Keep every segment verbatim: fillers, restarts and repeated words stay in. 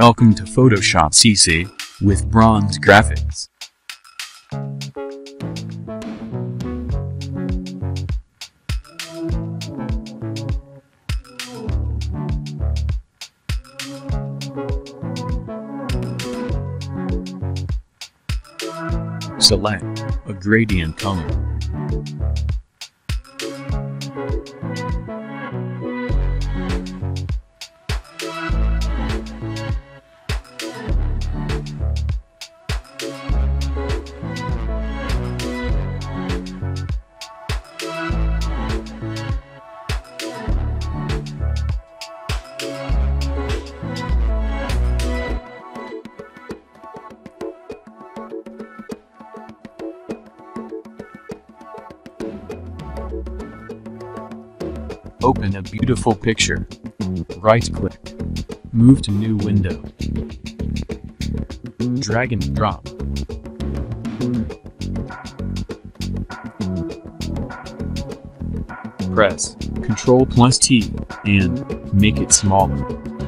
Welcome to Photoshop C C with Bronze Graphics. Select a gradient color. Open a beautiful picture. Right-click. Move to new window. Drag and drop. Press Ctrl plus T and make it smaller.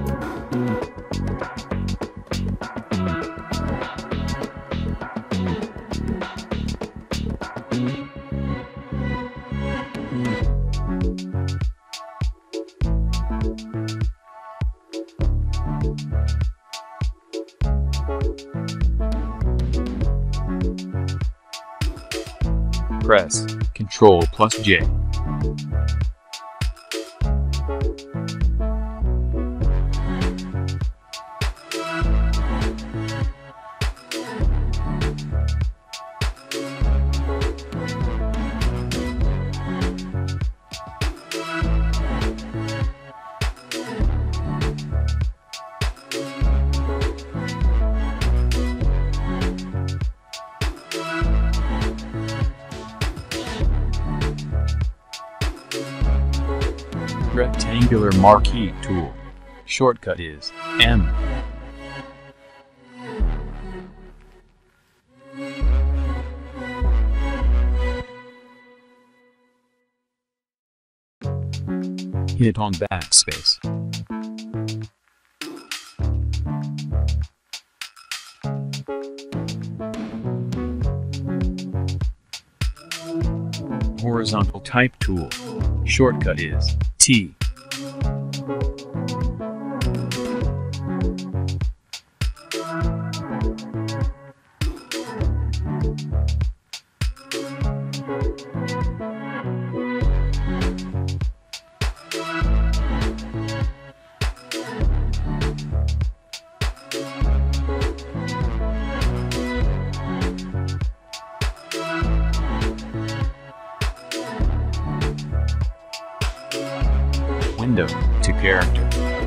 Press Ctrl plus J. Rectangular marquee tool. Shortcut is M. Hit on backspace. Horizontal type tool. Shortcut is T. Window to character.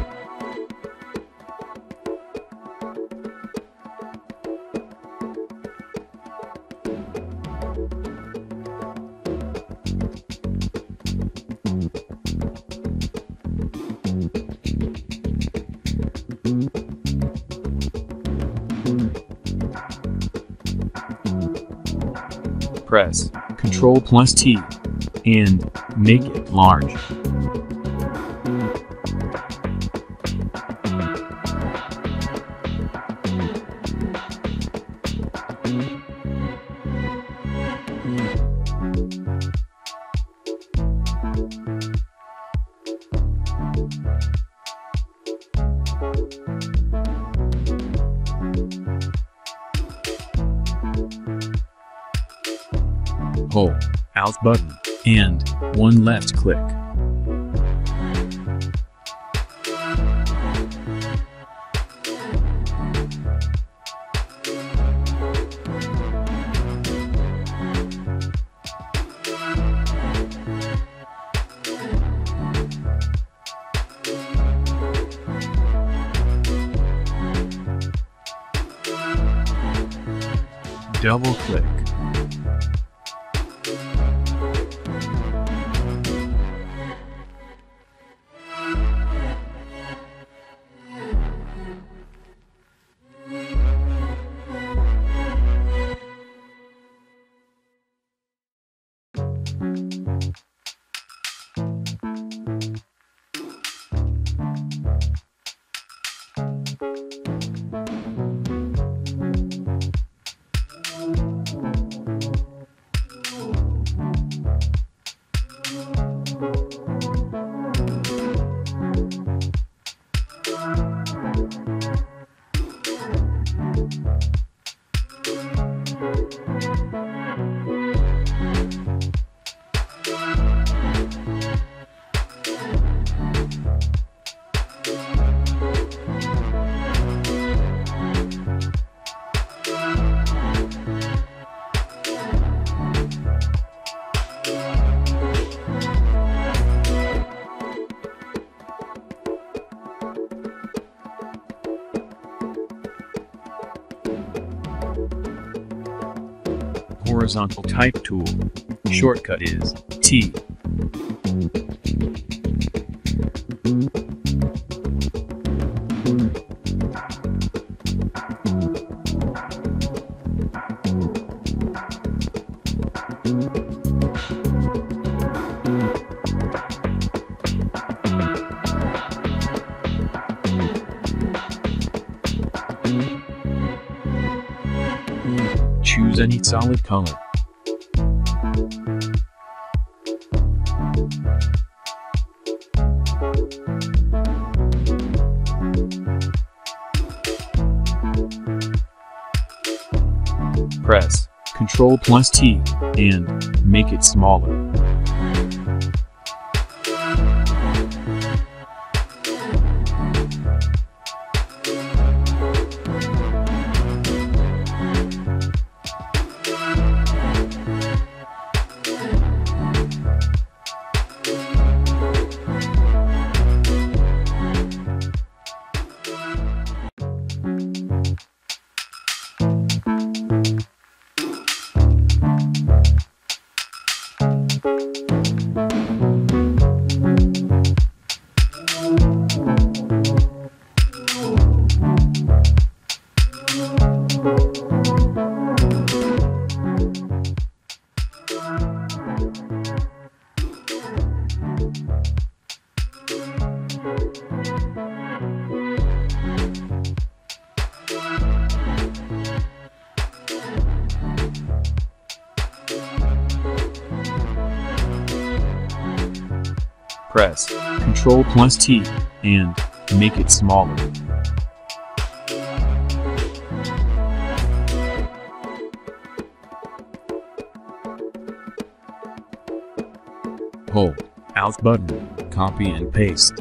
Press Ctrl plus T and make it large. Hold Alt button and one left click. Double click. Horizontal type tool. Shortcut is T. Choose any solid color. Press Ctrl plus T and make it smaller. Press Ctrl plus T and make it smaller. Hold Alt button, copy and paste.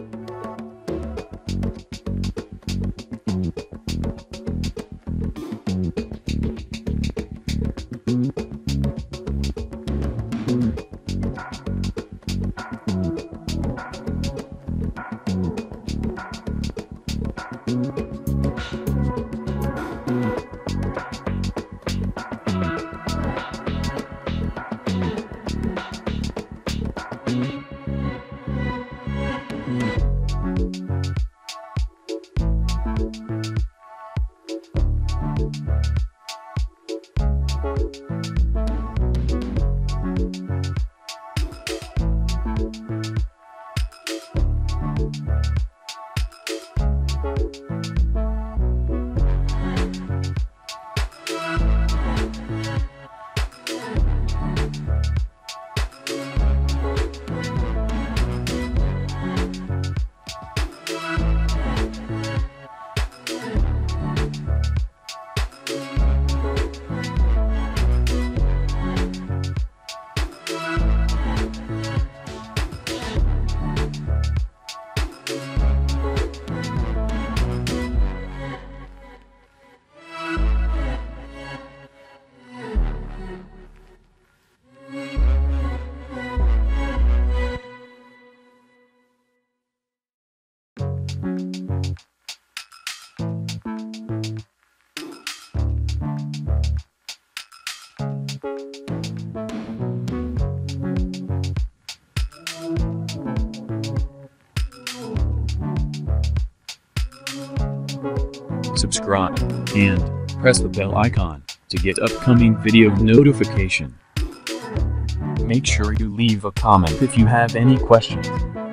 Subscribe and press the bell icon to get upcoming video notification. Make sure you leave a comment if you have any questions.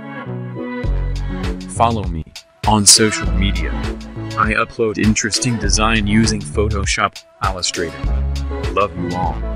Follow me on social media. I upload interesting design using Photoshop, Illustrator. Love you all.